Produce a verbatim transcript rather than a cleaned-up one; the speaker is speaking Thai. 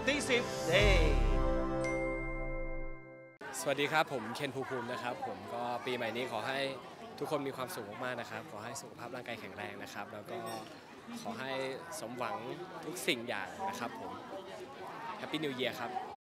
ที่สิบเฮ้สวัสดีครับผมเคนภูมิภูมินะครับผมก็ปีใหม่นี้ขอให้ทุกคนมีความสุขมากๆนะครับขอให้สุขภาพร่างกายแข็งแรงนะครับแล้วก็ขอให้สมหวังทุกสิ่งอย่างนะครับผมแฮปปี้นิวเยียร์ครับ